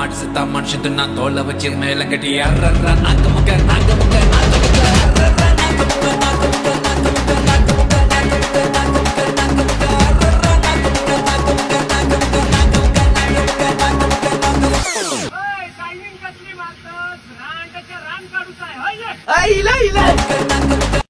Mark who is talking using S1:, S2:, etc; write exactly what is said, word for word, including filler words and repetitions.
S1: ஆட்சத்தா மனுஷத்து நான் தோலை வச்சு மேல கட்டி அர்ற நாங்க முக்க நாங்க முக்க நாங்க முக்க அர்ற நாங்க முக்க நாங்க முக்க நாங்க முக்க நாங்க முக்க நாங்க முக்க நாங்க முக்க நாங்க முக்க அர்ற நாங்க முக்க நாங்க முக்க நாங்க முக்க நாங்க முக்க நாங்க முக்க நாங்க முக்க நாங்க முக்க ओय टाइमिंग कसली मारतोस रांडच्या रान काढूच आहे होय रे.